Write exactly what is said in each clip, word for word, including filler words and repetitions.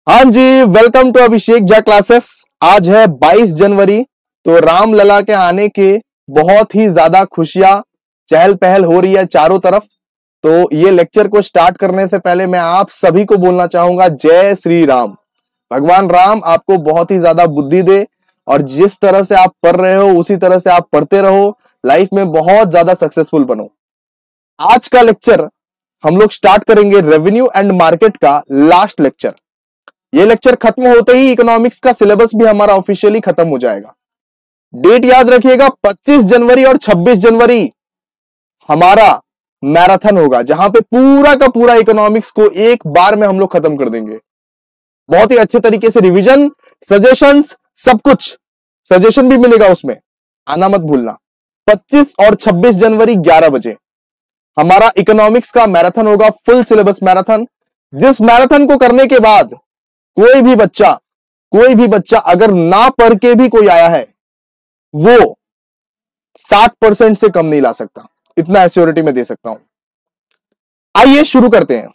हाँ जी, welcome to Abhishek Jha classes. आज है बाईस जनवरी, तो राम लला के आने के बहुत ही ज्यादा खुशियां चहल पहल हो रही है चारों तरफ। तो ये लेक्चर को स्टार्ट करने से पहले मैं आप सभी को बोलना चाहूंगा जय श्री राम। भगवान राम आपको बहुत ही ज्यादा बुद्धि दे और जिस तरह से आप पढ़ रहे हो उसी तरह से आप पढ़ते रहो, लाइफ में बहुत ज्यादा सक्सेसफुल बनो। आज का लेक्चर हम लोग स्टार्ट करेंगे रेवेन्यू एंड मार्केट का लास्ट लेक्चर। ये लेक्चर खत्म होते ही इकोनॉमिक्स का सिलेबस भी हमारा ऑफिशियली खत्म हो जाएगा। डेट याद रखिएगा, पच्चीस जनवरी और छब्बीस जनवरी हमारा मैराथन होगा, जहां पे पूरा का पूरा इकोनॉमिक्स को एक बार में हम लोग खत्म कर देंगे। बहुत ही अच्छे तरीके से रिवीजन, सजेशंस, सब कुछ सजेशन भी मिलेगा उसमें, आना मत भूलना। पच्चीस और छब्बीस जनवरी ग्यारह बजे हमारा इकोनॉमिक्स का मैराथन होगा, फुल सिलेबस मैराथन। जिस मैराथन को करने के बाद कोई भी बच्चा कोई भी बच्चा अगर ना पढ़ के भी कोई आया है, वो साठ परसेंट से कम नहीं ला सकता, इतना एश्योरिटी में दे सकता हूं। आइए शुरू करते हैं।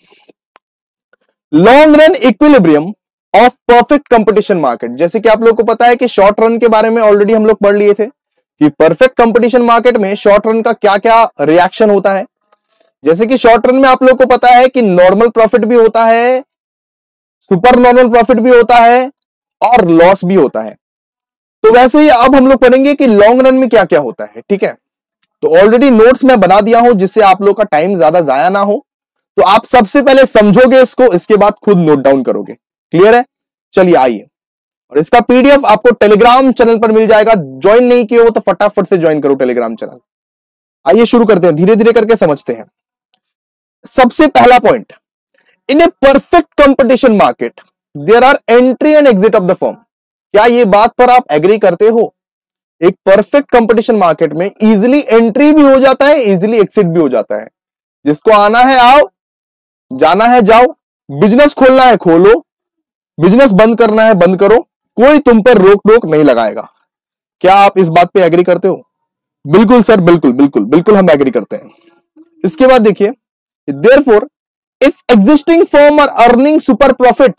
Long run equilibrium of perfect competition market. जैसे कि आप लोगों को पता है कि शॉर्ट रन के बारे में ऑलरेडी हम लोग पढ़ लिए थे कि परफेक्ट कंपटीशन मार्केट में शॉर्ट रन का क्या क्या रिएक्शन होता है। जैसे कि शॉर्ट रन में आप लोगों को पता है कि नॉर्मल प्रॉफिट भी होता है, सुपर नॉर्मल प्रॉफिट भी होता है और लॉस भी होता है। तो वैसे ही अब हम लोग पढ़ेंगे कि लॉन्ग रन में क्या क्या होता है। ठीक है, तो ऑलरेडी नोट्स मैं बना दिया हूं जिससे आप लोग का टाइम ज्यादा जाया ना हो। तो आप सबसे पहले समझोगे इसको, इसके बाद खुद नोट डाउन करोगे। क्लियर है? चलिए आइए, और इसका पीडीएफ आपको टेलीग्राम चैनल पर मिल जाएगा। ज्वाइन नहीं किए हो तो फटाफट से ज्वाइन करो टेलीग्राम चैनल। आइए शुरू करते हैं, धीरे धीरे करके समझते हैं। सबसे पहला point, in a perfect competition market there are entry and exit of the firm. क्या ये बात पर आप एग्री करते हो? एक परफेक्ट कंपटीशन मार्केट में इजीली एंट्री भी हो जाता है, इजीली एग्जिट भी हो जाता है। जिसको आना है आओ, जाना है जाओ, बिजनेस खोलना है खोलो, बिजनेस बंद करना है बंद करो, कोई तुम पर रोक टोक नहीं लगाएगा। क्या आप इस बात पे एग्री करते हो? बिल्कुल सर, बिल्कुल बिल्कुल बिल्कुल हम एग्री करते हैं। इसके बाद देखिए, therefore if existing firm are earning super profit,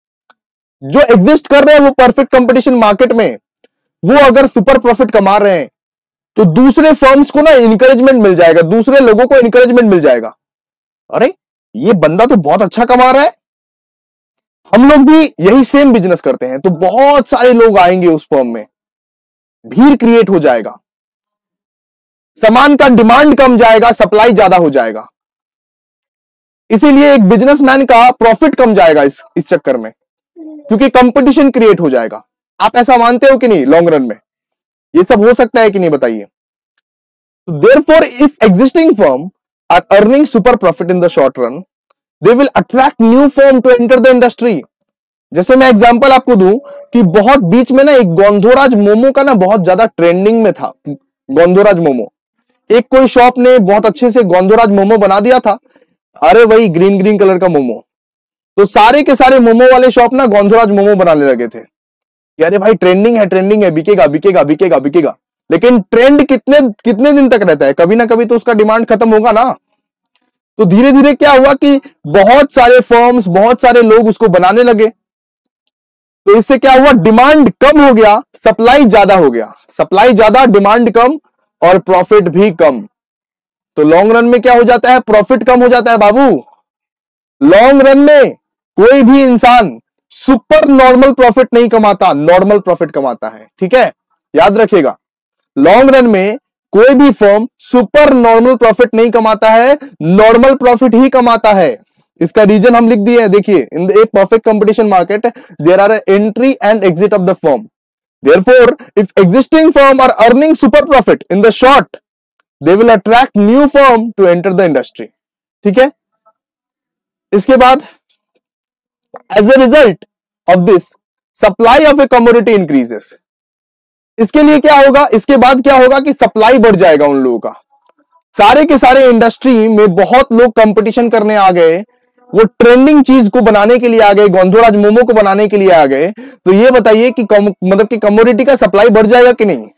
जो एग्जिस्ट कर रहे हैं वो परफेक्ट कंपटीशन मार्केट में, वो अगर सुपर प्रॉफिट कमा रहे हैं तो दूसरे फर्म्स को ना इंकरेजमेंट मिल जाएगा, दूसरे लोगों को इंकरेजमेंट मिल जाएगा। अरे ये बंदा तो बहुत अच्छा कमा रहा है, हम लोग भी यही सेम बिजनेस करते हैं, तो बहुत सारे लोग आएंगे उस फर्म में, भीड़ क्रिएट हो जाएगा, सामान का डिमांड कम जाएगा, सप्लाई ज्यादा हो जाएगा। इसीलिए एक बिजनेसमैन का प्रॉफिट कम जाएगा इस इस चक्कर में, क्योंकि कंपटीशन क्रिएट हो जाएगा। आप ऐसा मानते हो कि नहीं? लॉन्ग रन में ये सब हो सकता है कि नहीं, बताइए। Therefore if existing firm are earning super profit in the short run, they will attract new firm to enter the industry. जैसे मैं एग्जांपल आपको दूं कि बहुत बीच में ना एक गोंधोराज मोमो का ना बहुत ज्यादा ट्रेंडिंग में था। गोंधोराज मोमो, एक कोई शॉप ने बहुत अच्छे से गोंधोराज मोमो बना दिया था। अरे वही ग्रीन ग्रीन कलर का मोमो, तो सारे के सारे मोमो वाले शॉप ना गोंधराज मोमो बनाने लगे थे। अरे भाई ट्रेंडिंग है, ट्रेंडिंग है, बिकेगा बिकेगा बिकेगा बिकेगा। लेकिन ट्रेंड कितने कितने दिन तक रहता है? कभी ना कभी तो उसका डिमांड खत्म होगा ना। तो धीरे धीरे क्या हुआ कि बहुत सारे फर्म्स, बहुत सारे लोग उसको बनाने लगे। तो इससे क्या हुआ? डिमांड कम हो गया, सप्लाई ज्यादा हो गया। सप्लाई ज्यादा, डिमांड कम और प्रॉफिट भी कम। तो लॉन्ग रन में क्या हो जाता है? प्रॉफिट कम हो जाता है बाबू। लॉन्ग रन में कोई भी इंसान सुपर नॉर्मल प्रॉफिट नहीं कमाता, नॉर्मल प्रॉफिट कमाता है। ठीक है, याद रखिएगा, लॉन्ग रन में कोई भी फर्म सुपर नॉर्मल प्रॉफिट नहीं कमाता है, नॉर्मल प्रॉफिट ही कमाता है। इसका रीजन हम लिख दिए हैं, देखिए, in the perfect competition market there are entry and exit of the firm. Therefore if existing firm are earning super profit in the short, they will attract new firm to enter the industry. ठीक है, इसके बाद as a result of this supply of a commodity increases. इसके लिए क्या होगा? इसके बाद क्या होगा कि सप्लाई बढ़ जाएगा उन लोगों का। सारे के सारे इंडस्ट्री में बहुत लोग कंपटीशन करने आ गए, वो ट्रेंडिंग चीज को बनाने के लिए आ गए, गोंधोराज मोमो को बनाने के लिए आ गए। तो ये बताइए कि मतलब कि कमोडिटी का सप्लाई बढ़ जाएगा कि नहीं?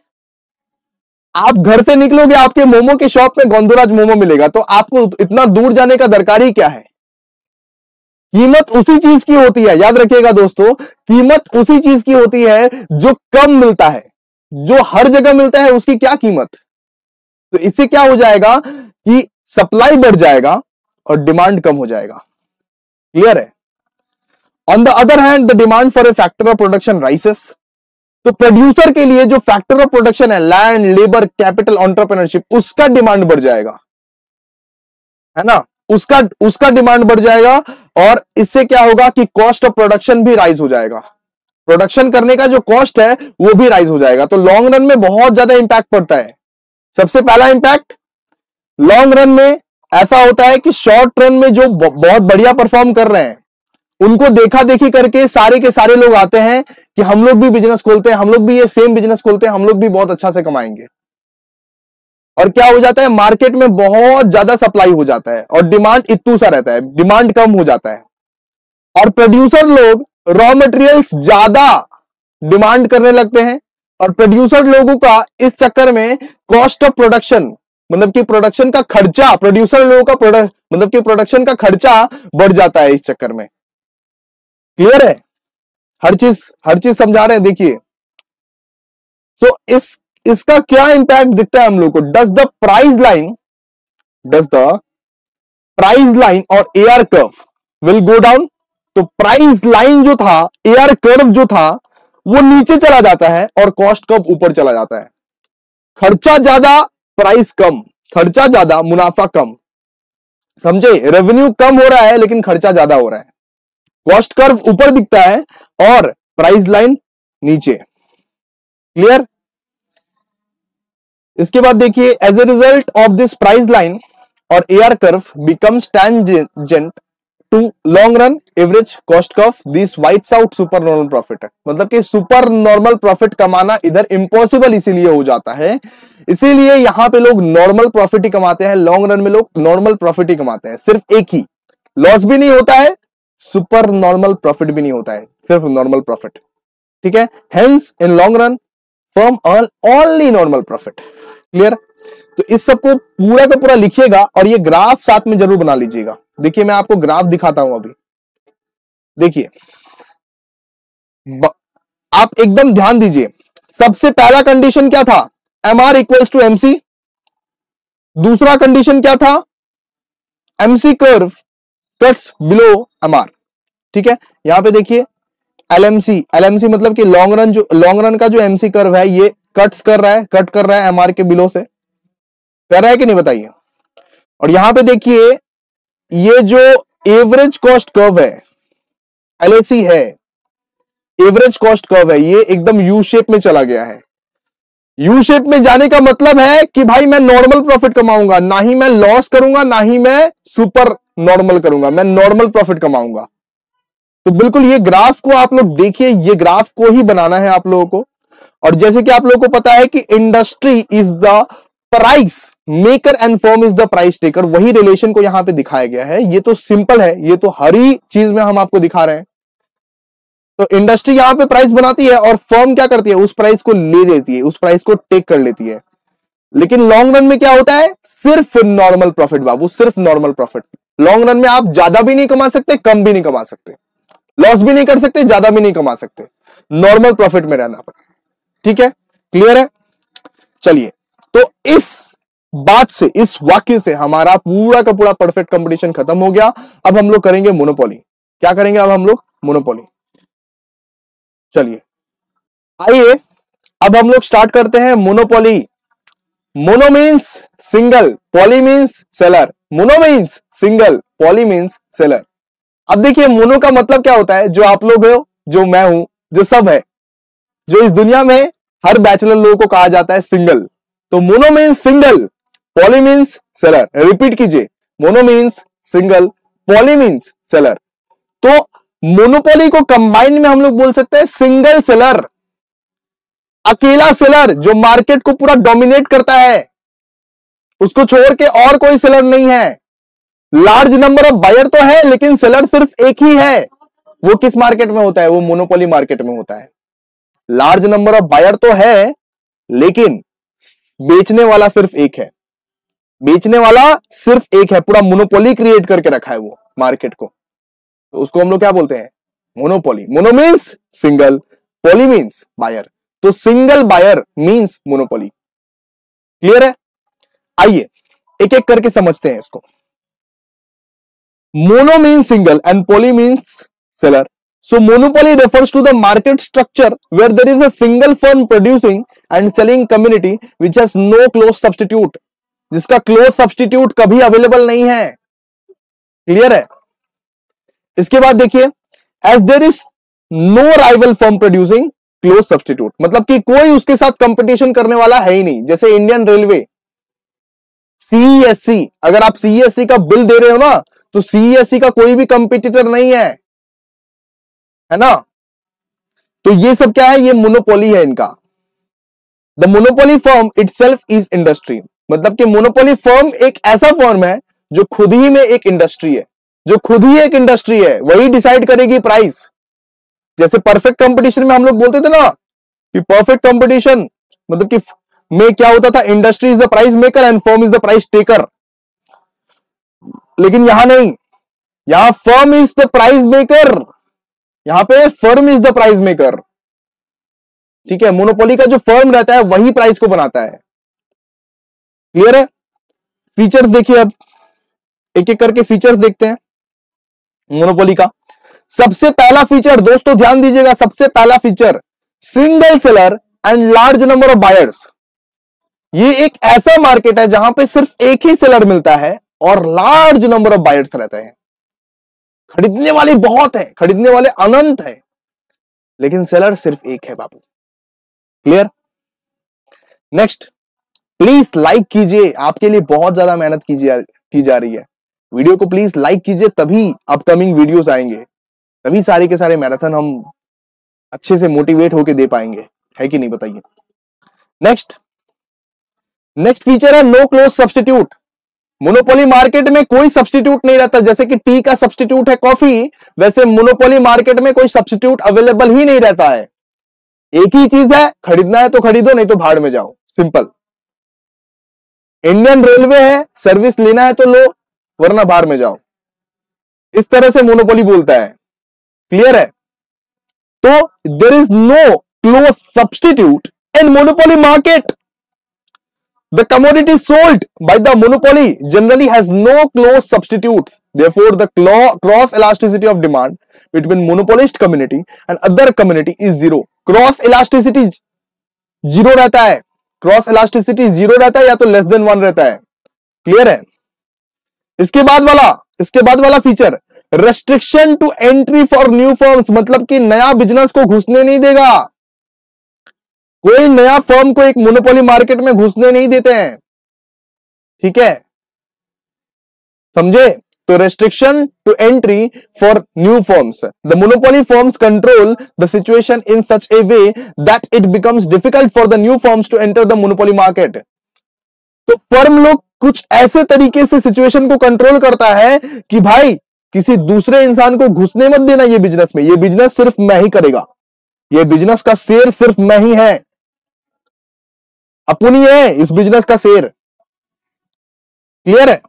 आप घर से निकलोगे, आपके मोमो के शॉप में गोंधोराज मोमो मिलेगा, तो आपको इतना दूर जाने का दरकार ही क्या है? कीमत उसी चीज की होती है, याद रखिएगा दोस्तों, कीमत उसी चीज की होती है जो कम मिलता है। जो हर जगह मिलता है उसकी क्या कीमत। तो इससे क्या हो जाएगा कि सप्लाई बढ़ जाएगा और डिमांड कम हो जाएगा। क्लियर है। On the other hand the demand for a factor of production rises. तो प्रोड्यूसर के लिए जो फैक्टर ऑफ प्रोडक्शन है, लैंड, लेबर, कैपिटल, एंटरप्रेन्योरशिप, उसका डिमांड बढ़ जाएगा, है ना, उसका उसका डिमांड बढ़ जाएगा। और इससे क्या होगा कि कॉस्ट ऑफ प्रोडक्शन भी राइज हो जाएगा। प्रोडक्शन करने का जो कॉस्ट है वो भी राइज हो जाएगा। तो लॉन्ग रन में बहुत ज्यादा इंपैक्ट पड़ता है। सबसे पहला इंपैक्ट लॉन्ग रन में ऐसा होता है कि शॉर्ट रन में जो बहुत बढ़िया परफॉर्म कर रहे हैं उनको देखा देखी करके सारे के सारे लोग आते हैं कि हम लोग भी बिजनेस खोलते हैं, हम लोग भी ये सेम बिजनेस खोलते हैं, हम लोग भी बहुत अच्छा से कमाएंगे। और क्या हो जाता है, मार्केट में बहुत ज्यादा सप्लाई हो जाता है और डिमांड इतू सा रहता है, डिमांड कम हो जाता है। और प्रोड्यूसर लोग रॉ मटेरियल्स ज्यादा डिमांड करने लगते हैं और प्रोड्यूसर लोगों का इस चक्कर में कॉस्ट ऑफ प्रोडक्शन, मतलब कि प्रोडक्शन का खर्चा, प्रोड्यूसर लोगों का प्रोडक्ट मतलब कि प्रोडक्शन का खर्चा बढ़ जाता है इस चक्कर में। क्लियर है, हर चीज हर चीज समझा रहे हैं, देखिए। सो so, इस इसका क्या इंपैक्ट दिखता है हम लोग को। Does the price line does the price line और AR curve will go down. तो प्राइस लाइन जो था, एआर कर्व जो था, वो नीचे चला जाता है और कॉस्ट कर्व ऊपर चला जाता है। खर्चा ज्यादा, प्राइस कम, खर्चा ज्यादा, मुनाफा कम। समझे, रेवेन्यू कम हो रहा है लेकिन खर्चा ज्यादा हो रहा है। कॉस्ट कर्व ऊपर दिखता है और प्राइस लाइन नीचे। क्लियर। इसके बाद देखिए, as a result of this price line और AR curve becomes tangent to long run average cost curve, this wipes out super normal profit. मतलब कि सुपर नॉर्मल प्रॉफिट कमाना इधर इम्पॉसिबल इसीलिए हो जाता है, इसीलिए यहां पे लोग नॉर्मल प्रॉफिट ही कमाते हैं। लॉन्ग रन में लोग नॉर्मल प्रॉफिट ही कमाते हैं, सिर्फ एक ही, लॉस भी नहीं होता है, सुपर नॉर्मल प्रॉफिट भी नहीं होता है, सिर्फ नॉर्मल प्रॉफिट। ठीक है, hence in long run firm earn only normal profit. Clear. तो इस सबको पूरा का पूरा लिखिएगा और ये ग्राफ साथ में जरूर बना लीजिएगा। देखिए मैं आपको ग्राफ दिखाता हूं अभी। देखिए आप एकदम ध्यान दीजिए। सबसे पहला कंडीशन क्या था, M R equals to MC. दूसरा कंडीशन क्या था, MC curve cuts below MR. ठीक है, यहां पे देखिए एलएमसी, एलएमसी मतलब कि लॉन्ग रन, जो लॉन्ग रन का जो एमसी कर्व है ये कट्स कर रहा है, कट कर रहा है एमआर के बिलो से, कर रहा है कि नहीं बताइए। और यहां पे देखिए ये जो एवरेज कॉस्ट कर्व है, एलएसी है, एवरेज कॉस्ट कर्व है, ये एकदम यू शेप में चला गया है। यू शेप में जाने का मतलब है कि भाई मैं नॉर्मल प्रॉफिट कमाऊंगा, ना ही मैं लॉस करूंगा, ना ही मैं सुपर नॉर्मल करूंगा, मैं नॉर्मल प्रॉफिट कमाऊंगा। तो बिल्कुल ये ग्राफ को आप लोग देखिए, ये ग्राफ को ही बनाना है आप लोगों को। और जैसे कि आप लोगों को पता है कि industry is the price maker and firm is the price taker, वही रिलेशन को यहां पे दिखाया गया है। ये तो सिंपल है, ये तो हर ही चीज में हम आपको दिखा रहे हैं। तो इंडस्ट्री यहां पे प्राइस बनाती है और फर्म क्या करती है, उस प्राइस को ले लेती है, उस प्राइस को टेक कर लेती है। लेकिन लॉन्ग रन में क्या होता है, सिर्फ नॉर्मल प्रॉफिट बाबू, सिर्फ नॉर्मल प्रॉफिट। लॉन्ग रन में आप ज्यादा भी नहीं कमा सकते, कम भी नहीं कमा सकते, लॉस भी नहीं कर सकते, ज्यादा भी नहीं कमा सकते, नॉर्मल प्रॉफिट में रहना पड़ेगा। ठीक है, क्लियर है। चलिए, तो इस बात से, इस वाक्य से हमारा पूरा का पूरा परफेक्ट कंपटीशन खत्म हो गया। अब हम लोग करेंगे मोनोपोली। क्या करेंगे अब हम लोग, मोनोपोली। चलिए आइए अब हम लोग स्टार्ट करते हैं monopoly. Mono means single, poly means seller. Mono means single, poly means seller. अब देखिए मोनो का मतलब क्या होता है, जो आप लोग हो, जो मैं हूं, जो सब है, जो इस दुनिया में हर बैचलर लोगों को कहा जाता है सिंगल। तो mono means single, poly means seller. Repeat कीजिए, mono means single, poly means seller. तो मोनोपोली को कंबाइन में हम लोग बोल सकते हैं सिंगल सेलर, अकेला सेलर जो मार्केट को पूरा डोमिनेट करता है, उसको छोड़ के और कोई सेलर नहीं है। लार्ज नंबर ऑफ बायर तो है लेकिन सेलर सिर्फ एक ही है। वो किस मार्केट में होता है, वो मोनोपोली मार्केट में होता है। लार्ज नंबर ऑफ बायर तो है लेकिन बेचने वाला सिर्फ एक है, बेचने वाला सिर्फ एक है। पूरा मोनोपोली क्रिएट करके रखा है वो मार्केट को। तो उसको हम लोग क्या बोलते हैं? Monopoly. Mono means single, poly means buyer, तो single buyer means monopoly. Clear है? आइए एक एक करके समझते हैं इसको। Mono means single and poly means seller. So monopoly refers to the market structure where there is a single firm producing and selling community which has no close substitute, जिसका close substitute कभी available नहीं है। Clear है? इसके बाद देखिए, as there is no rival firm producing close substitute, मतलब कि कोई उसके साथ कंपटीशन करने वाला है ही नहीं। जैसे इंडियन रेलवे सीईएससी, अगर आप सीईएससी का बिल दे रहे हो ना, तो सीईएससी का कोई भी कंपटीटर नहीं है, है ना? तो ये सब क्या है? ये मोनोपोली है इनका। The monopoly firm itself is industry, मतलब कि मोनोपोली फर्म एक ऐसा फर्म है जो खुद ही में एक इंडस्ट्री है, जो खुद ही एक इंडस्ट्री है, वही डिसाइड करेगी प्राइस। जैसे परफेक्ट कंपटीशन में हम लोग बोलते थे ना कि परफेक्ट कंपटीशन मतलब कि में क्या होता था? Industry is the price maker and firm is the price taker. लेकिन यहां नहीं, यहां firm is the price maker, यहां पे firm is the price maker. ठीक है? मोनोपोली का जो फर्म रहता है वही प्राइस को बनाता है। क्लियर है? फीचर्स देखिए, अब एक एक करके फीचर्स देखते हैं मोनोपोली का। सबसे पहला फीचर दोस्तों ध्यान दीजिएगा, सबसे पहला feature single seller and large number of buyers. ये एक ऐसा मार्केट है जहां पे सिर्फ एक ही सेलर मिलता है और लार्ज नंबर ऑफ बायर्स रहते हैं। खरीदने वाले बहुत है, खरीदने वाले अनंत है, लेकिन सेलर सिर्फ एक है बाबू। क्लियर? नेक्स्ट, प्लीज लाइक कीजिए, आपके लिए बहुत ज्यादा मेहनत कीजिए की जा रही है। वीडियो को प्लीज लाइक कीजिए, तभी अपकमिंग वीडियोस आएंगे, तभी सारे के सारे मैराथन हम अच्छे से मोटिवेट होके दे पाएंगे, है कि नहीं बताइए। नेक्स्ट नेक्स्ट फीचर है no close substitute. Monopoly market में कोई सब्स्टिट्यूट नहीं रहता। जैसे कि टी का सब्स्टिट्यूट है कॉफी, वैसे मोनोपोली मार्केट में कोई सब्स्टिट्यूट अवेलेबल ही नहीं रहता है। एक ही चीज है, खरीदना है तो खरीदो, नहीं तो भाड़ में जाओ, सिंपल। इंडियन रेलवे है, सर्विस लेना है तो लो, वरना भाड़ में जाओ। इस तरह से मोनोपोली बोलता है। क्लियर है? तो there is no close substitute in monopoly market. The commodity sold by the monopoly generally has no close substitutes. Therefore, the cross elasticity of demand between monopolist community and other community is zero. Cross elasticity zero रहता है, cross elasticity zero रहता है या तो less than one रहता है। Clear है? इसके बाद वाला इसके बाद वाला feature restriction to entry for new firms, मतलब कि नया बिजनेस को घुसने नहीं देगा। कोई नया फर्म को एक मोनोपोली मार्केट में घुसने नहीं देते हैं। ठीक है? समझे? तो restriction to entry for new firms. The monopoly firms control the situation in such a way that it becomes difficult for the new firms to enter the monopoly market. तो फर्म लोग कुछ ऐसे तरीके से सिचुएशन को control करता है कि भाई किसी दूसरे इंसान को घुसने मत देना ये बिजनेस में, ये बिजनेस सिर्फ मैं ही करेगा, ये बिजनेस का शेर सिर्फ मैं ही है, अपनी है इस बिजनेस का शेर। क्लियर है?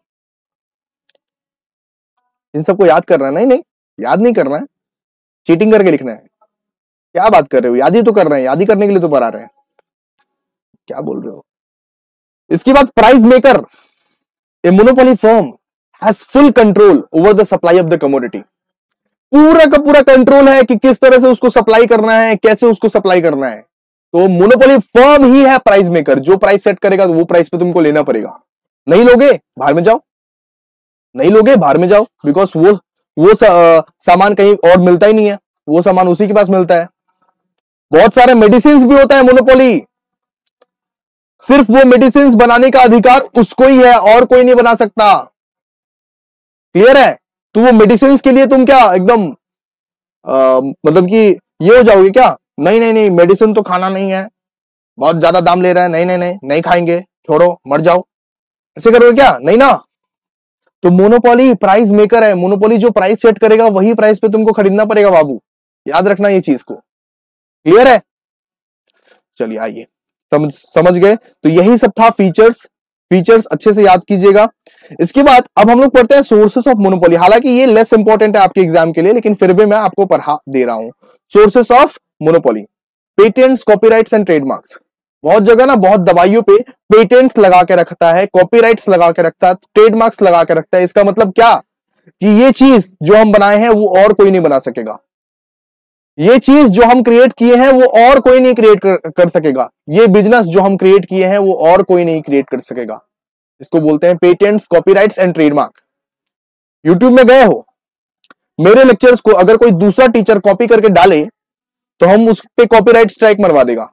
इन सबको याद करना है? नहीं नहीं, याद नहीं करना है, चीटिंग करके लिखना है। क्या बात कर रहे हो? याद ही तो कर रहे हैं, याद ही करने के लिए तो पढ़ा रहे हैं, क्या बोल रहे हो? इसके बाद price maker. A monopoly firm has full control over the supply of the commodity. पूरा का पूरा कंट्रोल है कि किस तरह से उसको सप्लाई करना है, कैसे उसको सप्लाई करना है। तो मोनोपोली फर्म ही है प्राइस मेकर। जो प्राइस सेट करेगा तो वो प्राइस पे तुमको लेना पड़ेगा। नहीं लोगे बाहर में जाओ, नहीं लोगे बाहर में जाओ, बिकॉज वो वो सा, सामान कहीं और मिलता ही नहीं है, वो सामान उसी के पास मिलता है। बहुत सारे मेडिसिन भी होता है मोनोपोली, सिर्फ वो मेडिसिन बनाने का अधिकार उसको ही है और कोई नहीं बना सकता। क्लियर है? तो वो मेडिसिन के लिए तुम क्या एकदम मतलब कि ये हो जाओगे क्या? नहीं नहीं नहीं, मेडिसिन तो खाना नहीं है, बहुत ज्यादा दाम ले रहा है, नहीं नहीं नहीं नहीं खाएंगे, छोड़ो मर जाओ, ऐसे करोगे क्या? नहीं ना। तो मोनोपोली प्राइस मेकर है। मोनोपोली जो प्राइस सेट करेगा वही प्राइस पे तुमको खरीदना पड़ेगा बाबू, याद रखना ये चीज को। क्लियर है? चलिए आइए, समझ समझ गए? तो यही सब था फीचर्स फीचर्स अच्छे से याद कीजिएगा। इसके बाद अब हम लोग पढ़ते हैं सोर्सेस ऑफ मोनोपोली। हालांकि ये लेस इंपॉर्टेंट है आपके एग्जाम के लिए, लेकिन फिर भी मैं आपको पढ़ा दे रहा हूं। Sources of monopoly, patents, copyrights and trademarks. बहुत जगह ना बहुत दवाइयों पे पेटेंट्स लगा के रखता है, कॉपीराइट्स लगा के रखता है, ट्रेडमार्क्स लगा के रखता है। इसका मतलब क्या कि ये चीज जो हम बनाए हैं वो और कोई नहीं बना सकेगा, ये चीज जो हम क्रिएट किए हैं वो और कोई नहीं क्रिएट कर, कर सकेगा, ये बिजनेस जो हम क्रिएट किए हैं वो और कोई नहीं क्रिएट कर सकेगा। इसको बोलते हैं patents, copyrights and trademark. YouTube में गए हो, मेरे लेक्चर्स को अगर कोई दूसरा टीचर कॉपी करके डाले तो हम उस पे कॉपीराइट स्ट्राइक मरवा देगा,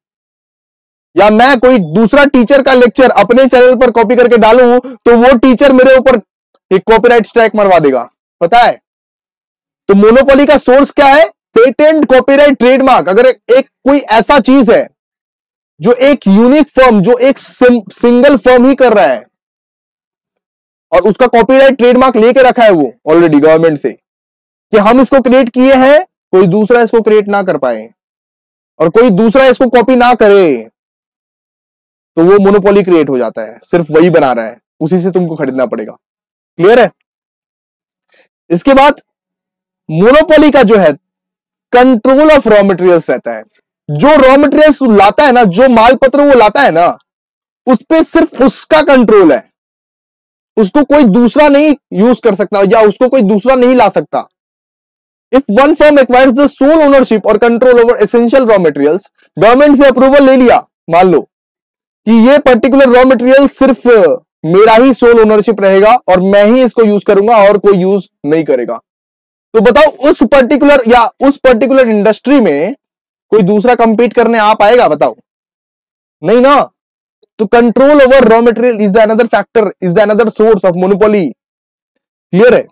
या मैं कोई दूसरा टीचर का लेक्चर अपने चैनल पर कॉपी करके डालूं तो वो टीचर मेरे ऊपर एक कॉपीराइट स्ट्राइक मरवा देगा, पता है। तो मोनोपोली का सोर्स क्या है? Patent, copyright, trademark. अगर एक, एक कोई ऐसा चीज है जो एक यूनिक फर्म, जो एक सिंगल फर्म ही कर रहा है और उसका कॉपीराइट, ट्रेडमार्क लेके रखा है वो ऑलरेडी गवर्नमेंट से कि हम इसको क्रिएट किए हैं, कोई दूसरा इसको क्रिएट ना कर पाए और कोई दूसरा इसको कॉपी ना करे, तो वो मोनोपोली क्रिएट हो जाता है। सिर्फ वही बना रहा है, उसी से तुमको खरीदना पड़ेगा। क्लियर है? इसके बाद मोनोपोली का जो है कंट्रोल ऑफ रॉ मटेरियल्स रहता है। जो रॉ मटेरियल्स लाता है ना, जो माल पत्र वो लाता है ना, उस पे सिर्फ उसका कंट्रोल है, उसको कोई दूसरा नहीं यूज कर सकता या उसको कोई दूसरा नहीं ला सकता। If one firm acquires the sole ownership और control over essential raw materials, government से अप्रूवल ले लिया, मान लो कि ये पर्टिकुलर रॉ मटेरियल सिर्फ मेरा ही सोल ओनरशिप रहेगा और मैं ही इसको यूज करूंगा और कोई यूज नहीं करेगा, तो बताओ उस पर्टिकुलर या उस पर्टिकुलर इंडस्ट्री में कोई दूसरा कंपीट करने आ पाएगा? बताओ, नहीं ना। तो control over raw material is the another factor, is the another source of monopoly. Clear है?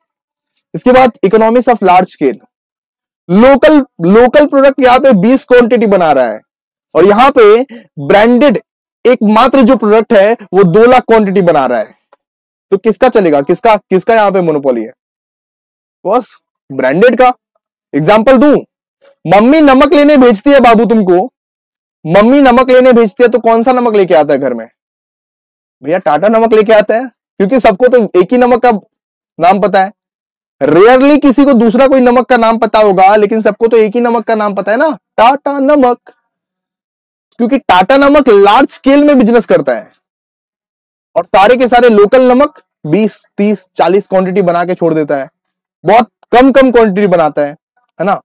इसके बाद economics of large scale. Local local product यहां पे बीस क्वांटिटी बना रहा है और यहां पे ब्रांडेड एकमात्र जो प्रोडक्ट है वो दो लाख क्वांटिटी बना रहा है, तो किसका चलेगा? किसका किसका यहां पे मोनोपोली है? बस ब्रांडेड का। एग्जांपल दूं, मम्मी नमक लेने भेजती है बाबू तुमको, मम्मी नमक लेने भेजती है तो कौन सा नमक लेके आता है घर में? भैया टाटा नमक लेके आता है, क्योंकि सबको तो एक ही नमक का नाम पता है। रेयरली किसी को दूसरा कोई नमक का नाम पता होगा, लेकिन सबको तो एक ही नमक का नाम पता है ना, टाटा नमक। क्योंकि टाटा नमक लार्ज स्केल में बिजनेस करता है और सारे के सारे लोकल नमक बीस, तीस, चालीस क्वांटिटी बना के छोड़ देता है, बहुत कम कम क्वांटिटी बनाता है, है ना।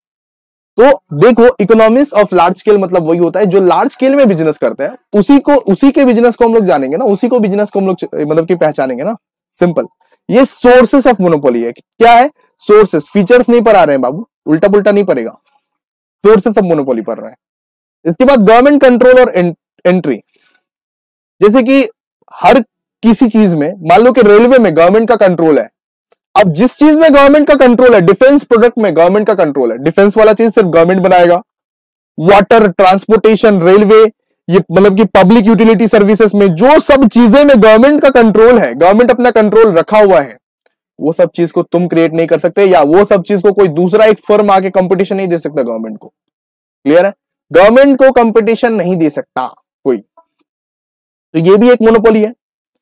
तो देखो, इकोनॉमिक्स ऑफ लार्ज स्केल मतलब वही होता है जो लार्ज स्केल में बिजनेस करता है, उसी को उसी के बिजनेस को हम लोग जानेंगे ना, उसी को बिजनेस को हम लोग मतलब कि पहचानेंगे ना। सिंपल। ये सोर्सेस ऑफ मोनोपोली है। क्या है? सोर्सेस। फीचर्स नहीं पढ़ा रहे हैं बाबू, उल्टा पुल्टा नहीं पड़ेगा, सोर्सेस ऑफ मोनोपोली पढ़ रहे हैं। इसके बाद गवर्नमेंट कंट्रोल और एंट्री। जैसे कि हर किसी चीज में, मान लो कि रेलवे में गवर्नमेंट का कंट्रोल है। अब जिस चीज में गवर्नमेंट का कंट्रोल है, डिफेंस प्रोडक्ट में गवर्नमेंट का कंट्रोल है, डिफेंस वाला चीज सिर्फ गवर्नमेंट बनाएगा। वाटर, ट्रांसपोर्टेशन, रेलवे, ये मतलब कि पब्लिक यूटिलिटी सर्विसेज में जो सब चीजें में गवर्नमेंट का कंट्रोल है, गवर्नमेंट अपना कंट्रोल रखा हुआ है, वो सब चीज को तुम क्रिएट नहीं कर सकते, या वो सब चीज को कोई दूसरा एक फर्म आके कंपटीशन नहीं दे सकता गवर्नमेंट को। क्लियर है? गवर्नमेंट को कंपटीशन नहीं दे सकता कोई, तो ये भी एक मोनोपोली है।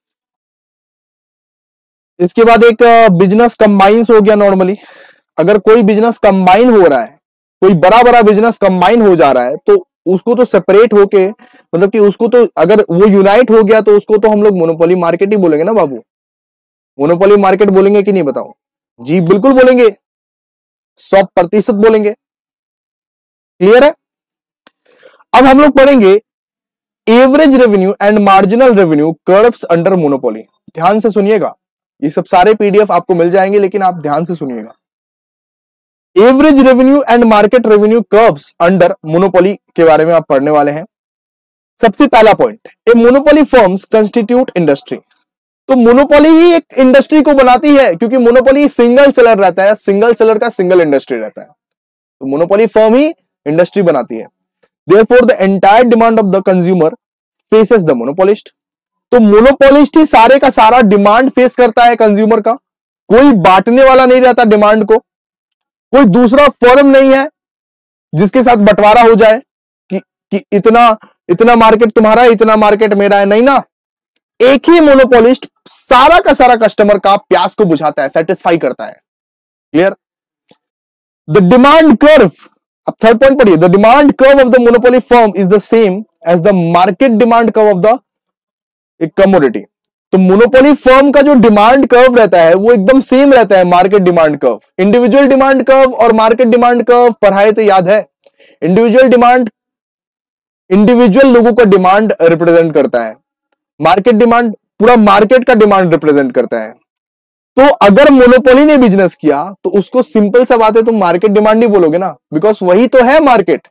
इसके बाद एक बिजनेस कंबाइंस हो गया। नॉर्मली अगर कोई बिजनेस कंबाइन हो रहा है, कोई बड़ा बड़ा बिजनेस कंबाइन हो जा रहा है, तो उसको तो सेपरेट होके, मतलब कि उसको तो अगर वो यूनाइट हो गया तो उसको तो हम लोग मोनोपोली मार्केट ही बोलेंगे ना बाबू। मोनोपोली मार्केट बोलेंगे कि नहीं बताओ? जी बिल्कुल बोलेंगे, सौ प्रतिशत बोलेंगे। क्लियर है? अब हम लोग पढ़ेंगे average revenue and marginal revenue curves under monopoly. ध्यान से सुनिएगा, ये सब सारे पीडीएफ आपको मिल जाएंगे, लेकिन आप ध्यान से सुनिएगा। Average revenue and market revenue curves under monopoly के बारे में आप पढ़ने वाले हैं। सबसे पहला point, a monopoly firms constitute industry. तो मोनोपोली ही एक इंडस्ट्री को बनाती है, क्योंकि मोनोपोली सिंगल सेलर रहता है, सिंगल सेलर का सिंगल इंडस्ट्री रहता है, तो मोनोपोली फर्म ही इंडस्ट्री बनाती है। Therefore the entire demand of the consumer faces the monopolist. तो मोनोपोलिस्ट ही सारे का सारा डिमांड फेस करता है कंज्यूमर का, कोई बांटने वाला नहीं रहता डिमांड को, कोई दूसरा फर्म नहीं है जिसके साथ बंटवारा हो जाए कि, कि इतना इतना मार्केट तुम्हारा है, इतना मार्केट मेरा है, नहीं ना। एक ही मोनोपोलिस्ट सारा का सारा कस्टमर का प्यास को बुझाता है, सेटिस्फाई करता है। क्लियर? द डिमांड कर्व, अब थर्ड पॉइंट पढ़िए, the demand curve of the monopoly firm is the same as the market demand curve of the commodity. तो मोनोपोली फर्म का जो डिमांड कर्व रहता है वो एकदम सेम रहता है market demand curve. Individual demand curve और मार्केट डिमांड कर्व पढ़ाए तो याद है। इंडिविजुअल डिमांड इंडिविजुअल लोगों का डिमांड रिप्रेजेंट करता है, मार्केट डिमांड पूरा मार्केट का डिमांड रिप्रेजेंट करता है। तो अगर मोनोपोली ने बिजनेस किया तो उसको सिंपल सा बात है, तुम मार्केट डिमांड ही बोलोगे ना, बिकॉज वही तो है मार्केट।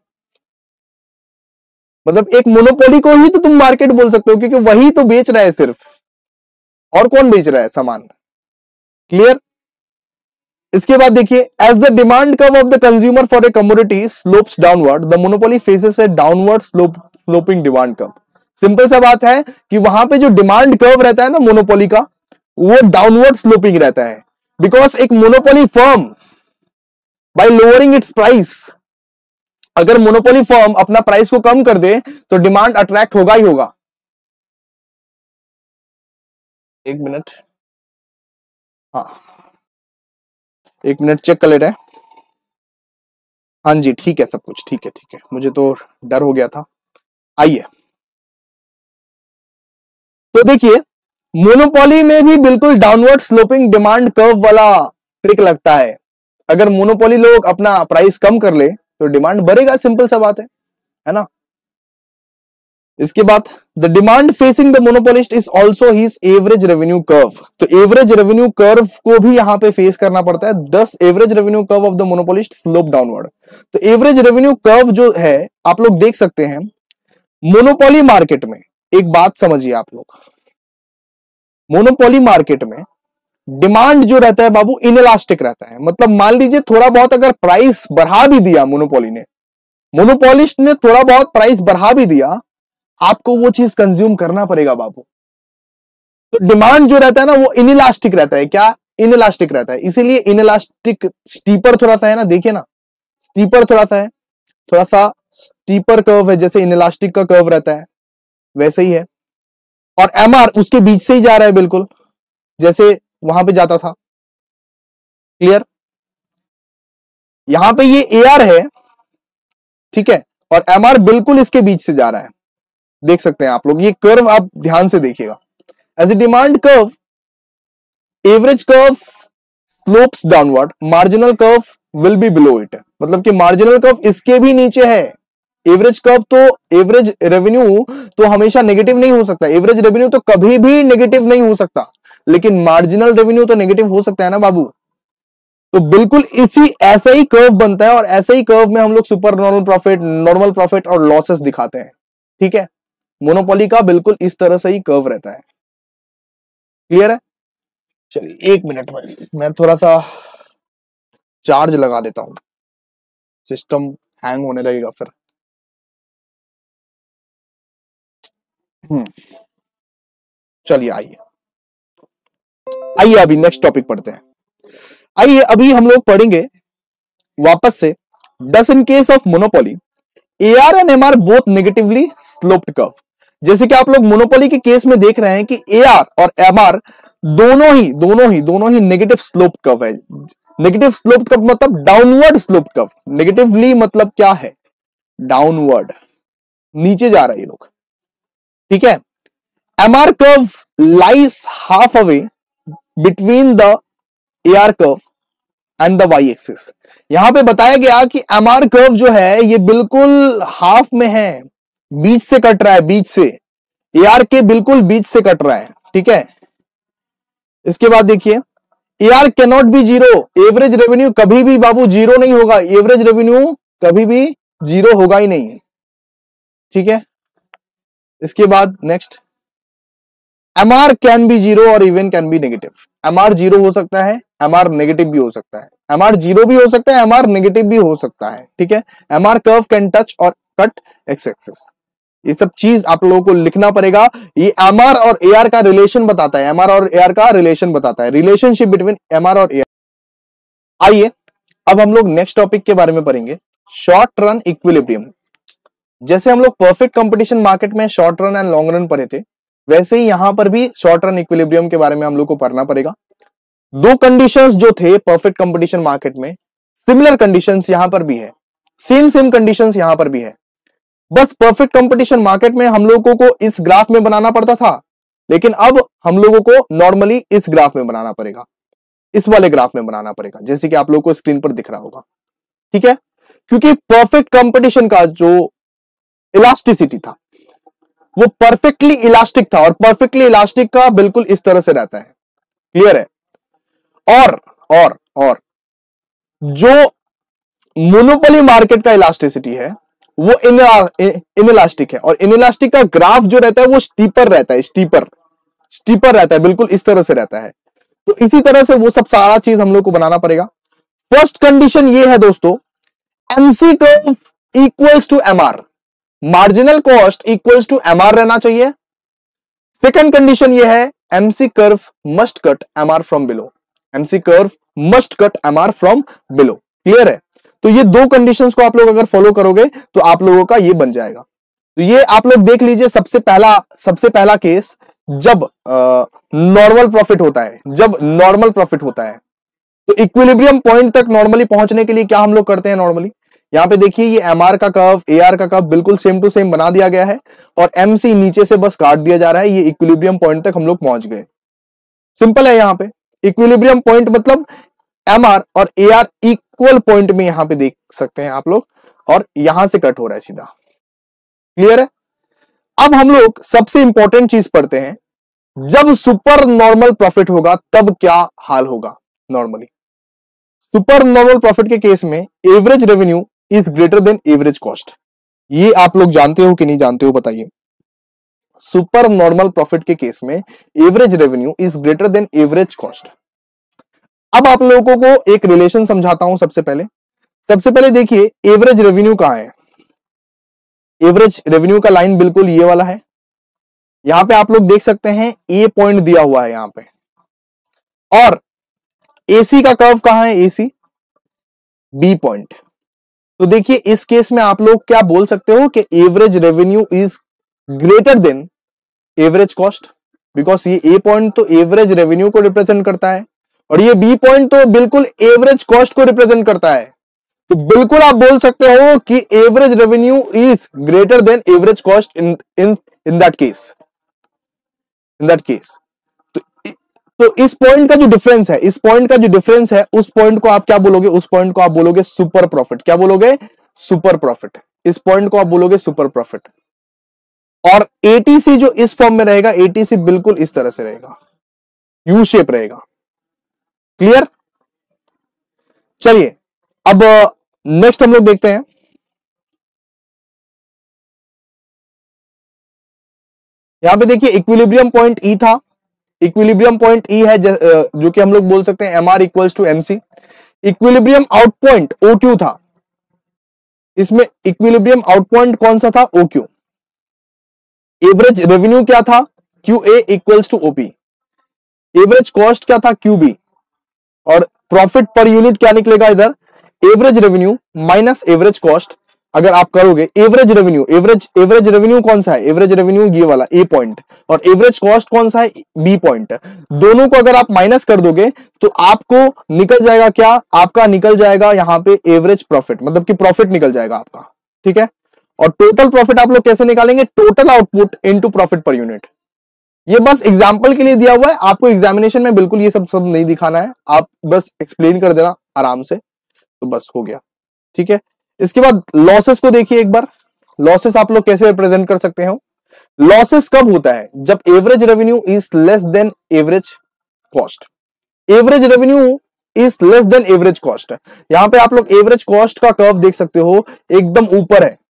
मतलब एक मोनोपोली को ही तो तुम मार्केट बोल सकते हो, क्योंकि वही तो बेच रहा है सिर्फ, और कौन बेच रहा है सामान। क्लियर? इसके बाद देखिए, as the demand curve of the consumer for a commodity slopes downward, the monopoly faces a downward slope sloping demand curve. Simple सा बात है कि वहां पे जो डिमांड कर्व रहता है ना मोनोपोली का, वो डाउनवर्ड स्लोपिंग रहता है। बिकॉज एक monopoly firm by lowering its price, अगर मोनोपोली फर्म अपना प्राइस को कम कर दे तो डिमांड अट्रैक्ट होगा ही होगा। एक मिनट, हाँ एक मिनट चेक कर ले रहे हैं। हाँ जी ठीक है, सब कुछ ठीक है, ठीक है, मुझे तो डर हो गया था। आइए, तो देखिए मोनोपोली में भी बिल्कुल डाउनवर्ड स्लोपिंग डिमांड कर्व वाला ट्रिक लगता है। अगर मोनोपोली लोग अपना प्राइस कम कर ले तो डिमांड बढ़ेगा, सिंपल सा बात है, है ना। इसके बाद the demand facing the monopolist is also his average revenue curve. तो एवरेज रेवेन्यू कर्व को भी यहां पे फेस करना पड़ता है। Thus average revenue curve of the monopolist slope downward. तो एवरेज रेवेन्यू कर्व जो है आप लोग देख सकते हैं मोनोपोली मार्केट में। एक बात समझिए आप लोग, मोनोपोली मार्केट में डिमांड जो रहता है बाबू इनइलास्टिक रहता है। मतलब मान लीजिए थोड़ा बहुत अगर प्राइस बढ़ा भी दिया मोनोपोली ने, मोनोपोलिस्ट ने थोड़ा बहुत प्राइस बढ़ा भी दिया, आपको वो चीज कंज्यूम करना पड़ेगा बाबू। तो डिमांड जो रहता है ना वो इनइलास्टिक रहता है। क्या? इनइलास्टिक रहता है। इसीलिए इनइलास्टिक स्टीपर थोड़ा सा है ना, देखिए ना, स्टीपर थोड़ा सा है, थोड़ा सा स्टीपर कर्व है, जैसे इनइलास्टिक का कर्व रहता है वैसे ही है। और एमआर उसके बीच से ही जा रहा है, बिल्कुल जैसे वहां पे जाता था। क्लियर? यहां पे ये एआर है, ठीक है, और एमआर बिल्कुल इसके बीच से जा रहा है। देख सकते हैं आप लोग, ये कर्व आप ध्यान से देखिएगा। As a demand curve, average curve slopes downward, marginal curve will be below it. मतलब कि मार्जिनल कर्व इसके भी नीचे है। एवरेज कर्व तो, एवरेज रेवेन्यू तो हमेशा नेगेटिव नहीं हो सकता, एवरेज रेवेन्यू तो कभी भी नेगेटिव नहीं हो सकता, लेकिन मार्जिनल रेवेन्यू तो नेगेटिव हो सकता है ना बाबू। तो बिल्कुल इसी ऐसा ही कर्व बनता है, और ऐसे ही कर्व में हम लोग super normal profit, normal profit और लॉसेस दिखाते हैं। ठीक है, मोनोपोली का बिल्कुल इस तरह से ही कर्व रहता है। क्लियर है? चलिए एक मिनट में मैं थोड़ा सा चार्ज लगा देता हूं, सिस्टम हैंग होने लगेगा फिर। हम्म चलिए आइए आइए अभी नेक्स्ट टॉपिक पढ़ते हैं। आइए अभी हम लोग पढ़ेंगे वापस से, thus in case of monopoly AR and MR both negatively sloped curve. जैसे कि आप लोग मोनोपोली के केस में देख रहे हैं कि एआर और एमआर दोनों ही दोनों ही दोनों ही नेगेटिव स्लोप कर्व है। नेगेटिव स्लोप कर्व मतलब डाउनवर्ड स्लोप कर्व। नेगेटिवली मतलब क्या है? डाउनवर्ड, नीचे जा रहा है ये लोग। ठीक है, MR curve lies halfway between the AR curve and the Y axis. यहां पे बताया गया कि एमआर कर्व जो है ये बिल्कुल हाफ में है, बीच से कट रहा है, बीच से, एआर के बिल्कुल बीच से कट रहा है। ठीक है, इसके बाद देखिए AR can not be zero, average revenue कभी भी बाबू जीरो नहीं होगा, एवरेज रेवेन्यू कभी भी जीरो होगा ही नहीं। ठीक है, इसके बाद next, MR can be zero और even can be negative. MR zero हो सकता है, एमआर नेगेटिव भी हो सकता है, एमआर जीरो भी हो सकता है, एमआर नेगेटिव भी हो सकता है। ठीक है, एमआर कर्व कैन टच और कट एक्स एक्सिस। ये सब चीज आप लोगों को लिखना पड़ेगा। ये एमआर और एआर का रिलेशन बताता है, एमआर और एआर का रिलेशन बताता है, रिलेशनशिप बिटवीन एमआर और एआर। आइए अब हम लोग नेक्स्ट टॉपिक के बारे में पढ़ेंगे, शॉर्ट रन इक्विलिब्रियम। जैसे हम लोग परफेक्ट कंपटीशन मार्केट में short run and long run पढ़े थे, वैसे ही यहां पर भी शॉर्ट रन इक्विलिब्रियम के बारे में हम लोग को पढ़ना पड़ेगा। दो कंडीशंस जो थे परफेक्ट कंपटीशन मार्केट में, सिमिलर कंडीशंस यहां पर भी है, सेम सेम कंडीशंस यहां पर भी है। बस परफेक्ट कंपटीशन मार्केट में हम लोगों को इस ग्राफ में बनाना पड़ता था, लेकिन अब हम लोगों को नॉर्मली इस ग्राफ में बनाना पड़ेगा, इस वाले ग्राफ में बनाना पड़ेगा, जैसे कि आप लोगों को स्क्रीन पर दिख रहा होगा। ठीक है, क्योंकि परफेक्ट कंपटीशन का जो इलास्टिसिटी था वो परफेक्टली इलास्टिक था, और परफेक्टली इलास्टिक का बिल्कुल इस तरह से रहता है। क्लियर है? और और और जो मोनोपोली मार्केट का इलास्टिसिटी है वो इनइलास्टिक है, और इनइलास्टिक का ग्राफ जो रहता है वो स्टीपर रहता है, स्टीपर स्टीपर रहता है, बिल्कुल इस तरह से रहता है। तो इसी तरह से वो सब सारा चीज हम लोग को बनाना पड़ेगा। फर्स्ट कंडीशन ये है दोस्तों, MC curve equals to MR, marginal cost equals to MR रहना चाहिए। सेकंड कंडीशन ये है, MC curve must cut MR from below, MC curve must cut MR from below. Clear है? तो ये दो कंडीशंस को आप लोग अगर फॉलो करोगे तो आप लोगों का ये बन जाएगा। तो ये आप लोग देख लीजिए, सबसे पहला सबसे पहला केस जब नॉर्मल प्रॉफिट होता है, जब नॉर्मल प्रॉफिट होता है तो इक्विलिब्रियम पॉइंट तक नॉर्मली पहुंचने के लिए क्या हम लोग करते हैं नॉर्मली, यहां पे देखिए ये एमआर का कर्व, एआर का कर्व बिल्कुल सेम टू सेम बना दिया गया है, और एमसी नीचे से बस काट दिया जा रहा है, ये इक्विलिब्रियम पॉइंट तक हम लोग पहुंच गए। सिंपल है। यहां पे इक्विलिब्रियम पॉइंट मतलब एमआर और एआर इक्वल पॉइंट में यहां पे देख सकते हैं आप लोग, और यहां से कट हो रहा है सीधा। क्लियर है? अब हम लोग सबसे इंपॉर्टेंट चीज पढ़ते हैं, जब सुपर नॉर्मल प्रॉफिट होगा तब क्या हाल होगा। नॉर्मली सुपर नॉर्मल प्रॉफिट के केस में average revenue is greater than average cost. ये आप लोग जानते हो कि नहीं जानते हो बताइए। सुपर नॉर्मल प्रॉफिट के केस में average revenue is greater than average cost. अब आप लोगों को एक रिलेशन समझाता हूं। सबसे पहले सबसे पहले देखिए एवरेज रेवेन्यू कहां है। एवरेज रेवेन्यू का लाइन बिल्कुल ये वाला है। यहां पे आप लोग देख सकते हैं ए पॉइंट दिया हुआ है यहां पे, और एसी का कर्व कहां है, एसी बी पॉइंट। तो देखिए इस केस में आप लोग क्या बोल सकते हो कि average revenue is greater than average cost, because ये ए पॉइंट तो एवरेज रेवेन्यू को रिप्रेजेंट करता है, और ये बी पॉइंट तो बिल्कुल एवरेज कॉस्ट को रिप्रेजेंट करता है। तो बिल्कुल आप बोल सकते हो कि average revenue is greater than average cost in in in that case in that case तो तो इस पॉइंट का जो डिफरेंस है इस पॉइंट का जो डिफरेंस है उस पॉइंट को आप क्या बोलोगे, उस पॉइंट को आप बोलोगे सुपर प्रॉफिट। क्या बोलोगे? Super profit. इस पॉइंट को आप बोलोगे सुपर प्रॉफिट। और एटीसी जो इस फॉर्म में रहेगा, एटीसी बिल्कुल इस तरह से रहेगा, यू शेप रहेगा। क्लियर? चलिए अब नेक्स्ट हम लोग देखते हैं। यहां पे देखिए इक्विलिब्रियम पॉइंट ई था, इक्विलिब्रियम पॉइंट ई है जो कि हम लोग बोल सकते हैं M R equals to MC. Equilibrium output O Q था, इसमें इक्विलिब्रियम आउट पॉइंट कौन सा था, ओ क्यू। एवरेज रेवेन्यू क्या था, Q A equals to OP. Average cost क्या था, क्यू बी। और प्रॉफिट पर यूनिट क्या निकलेगा इधर, average revenue minus average cost. अगर आप करोगे average revenue, average average revenue कौन सा है, एवरेज रेवेन्यू ये वाला ए पॉइंट, और एवरेज कॉस्ट कौन सा है, बी पॉइंट। दोनों को अगर आप माइनस कर दोगे तो आपको निकल जाएगा क्या, आपका निकल जाएगा यहां पे एवरेज प्रॉफिट, मतलब कि प्रॉफिट निकल जाएगा आपका। ठीक है? और टोटल प्रॉफिट आप लोग कैसे निकालेंगे, total output into profit per unit. ये बस एग्जांपल के लिए दिया हुआ है, आपको एग्जामिनेशन में बिल्कुल ये सब सब नहीं दिखाना है, आप बस एक्सप्लेन कर देना आराम से, तो बस हो गया। ठीक है? इसके बाद लॉसेस को देखिए एक बार। लॉसेस आप लोग कैसे रिप्रेजेंट कर सकते हो। लॉसेस कब होता है, जब average revenue is less than average cost. Average revenue is less than average cost. यहां पे आप लोग एवरेज कॉस्ट का कर्व देख सकते हो, एकदम ऊपर है,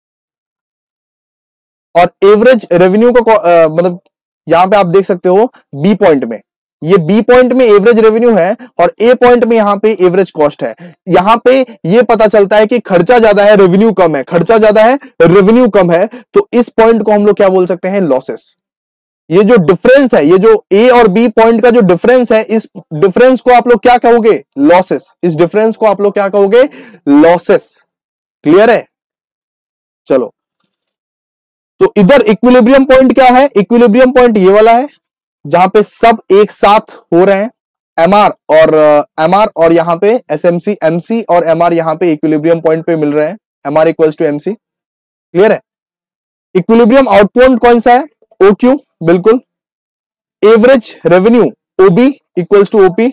और एवरेज रेवेन्यू को मतलब यहां पे आप देख सकते हो बी पॉइंट में, ये बी पॉइंट में एवरेज रेवेन्यू है और ए पॉइंट में यहां पे एवरेज कॉस्ट है। यहां पे ये पता चलता है कि खर्चा ज्यादा है, रेवेन्यू कम है, खर्चा ज्यादा है, रेवेन्यू कम है, तो इस पॉइंट को हम लोग क्या बोल सकते हैं, लॉसेस। ये जो डिफरेंस है, ये जो ए और बी पॉइंट का जो डिफरेंस है, इस डिफरेंस को आप लोग क्या कहोगे, लॉसेस। इस डिफरेंस को आप लोग क्या कहोगे, लॉसेस। क्लियर है? चलो, तो इधर इक्विलिब्रियम पॉइंट क्या है? इक्विलिब्रियम पॉइंट ये वाला है जहां पे सब एक साथ हो रहे हैं, एमआर और एमआर uh, और यहां पे एसएमसी, एमसी और एमआर यहां पे इक्विलिब्रियम पॉइंट पे मिल रहे हैं, MR equals to MC. Clear है? इक्विलिब्रियम आउटपॉइंट कौन सा है? ओक्यू, बिल्कुल। Average revenue OB equals to OP.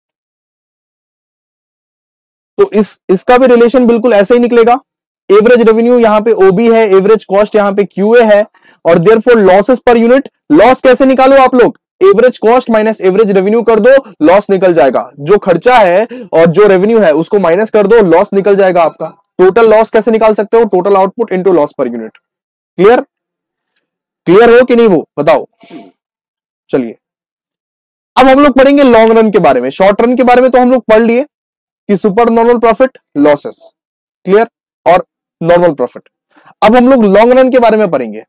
तो इस इसका भी रिलेशन बिल्कुल ऐसे ही निकलेगा। एवरेज रेवेन्यू यहां पे ओबी है, एवरेज कॉस्ट यहां पे क्यूए है, और therefore losses per unit, loss कैसे निकालो आप लोग? Average cost minus average revenue कर दो, लॉस निकल जाएगा। जो खर्चा है और जो रेवेन्यू है उसको माइनस कर दो, लॉस निकल जाएगा आपका। टोटल लॉस कैसे निकाल सकते हो? Total output into loss per unit. Clear? Clear हो कि नहीं वो बताओ। चलिए अब हम लोग पढ़ेंगे लॉन्ग रन के बारे में। शॉर्ट रन के बारे में तो हम लोग पढ़ लिए कि super normal profit, losses, clear, और नॉर्मल प्रॉफिट। अब हम लोग लॉन्ग रन के बारे में पढ़ेंगे।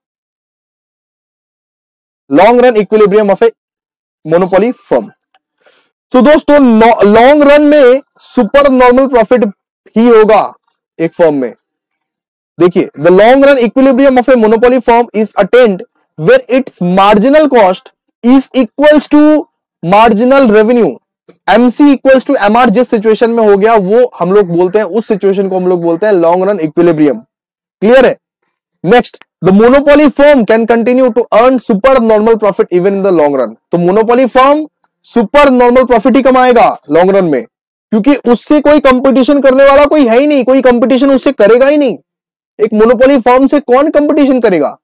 Long run equilibrium of a monopoly firm. तो दोस्तों लॉन्ग रन में सुपर नॉर्मल प्रॉफिट ही होगा एक फर्म में। देखिए, the long run equilibrium of a monopoly firm is attained where its marginal cost is equals to marginal revenue. MC equals to MR जिस situation में हो गया वो हम लोग बोलते हैं, उस सिचुएशन को हम लोग बोलते हैं लॉन्ग रन इक्विलिब्रियम। क्लियर है? Next, the monopoly firm can continue to earn super normal profit even in the long run. तो monopoly firm super normal profit ही कमाएगा लॉन्ग रन में, क्योंकि उससे कोई कंपटीशन करने वाला कोई है ही नहीं, कोई कंपटीशन उससे करेगा ही नहीं। एक मोनोपोली फर्म से कौन कंपटीशन करेगा?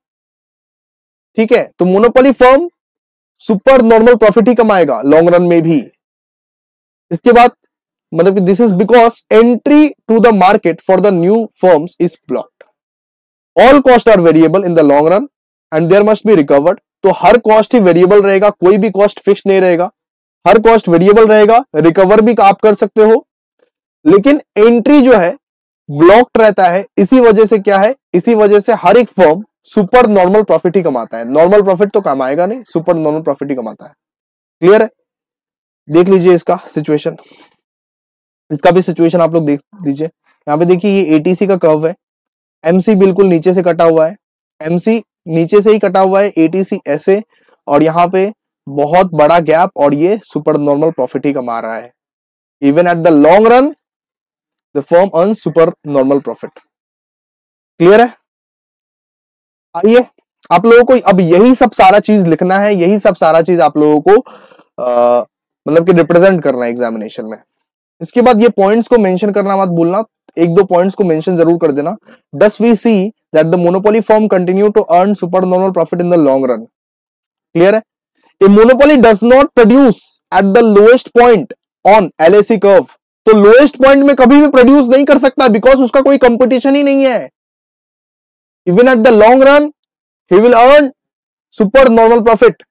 ठीक है, तो monopoly firm super normal profit ही कमाएगा लॉन्ग रन में भी। इसके बाद मतलब कि this is because entry to the market for the new firms is blocked. All cost are variable in the long run and there must be recovered. तो हर कॉस्ट ही वेरिएबल रहेगा, कोई भी कॉस्ट फिक्स नहीं रहेगा, हर कॉस्ट वेरिएबल रहेगा, recover भी आप कर सकते हो, लेकिन एंट्री जो है ब्लॉक्ड रहता है। इसी वजह से क्या है, इसी वजह से हर एक फर्म सुपर नॉर्मल प्रॉफिट ही कमाता है। नॉर्मल प्रॉफिट तो कमाएगा नहीं, सुपर नॉर्मल प्रॉफिट ही कमाता है। क्लियर है? देख लीजिए इसका सिचुएशन, इसका भी सिचुएशन आप लोग देख लीजिए। यहां पे देखिए ये एटीसी का कर्व है, एमसी बिल्कुल नीचे से कटा हुआ है, एमसी नीचे से ही कटा हुआ है, एटीसी ऐसे, और यहां पे बहुत बड़ा गैप, और ये सुपर नॉर्मल प्रॉफिट ही कमा रहा है। Even at the long run the firm earn super normal profit. Clear है? आइए आप लोगों को अब यही सब सारा चीज लिखना है, यही सब सारा चीज आप लोगों को आ, मतलब कि रिप्रेजेंट करना है एग्जामिनेशन में। इसके बाद ये पॉइंट्स को मेंशन करना मत भूलना, एक दो पॉइंट्स को मेंशन जरूर कर देना। Does we see that the monopoly firm continue to earn super normal profit in the long run. Clear है? A monopoly does not produce at the lowest point on LAC curve. तो lowest point में कभी भी produce नहीं कर सकता, because उसका कोई कंपटीशन ही नहीं है। Even at the long run he will earn super normal profit.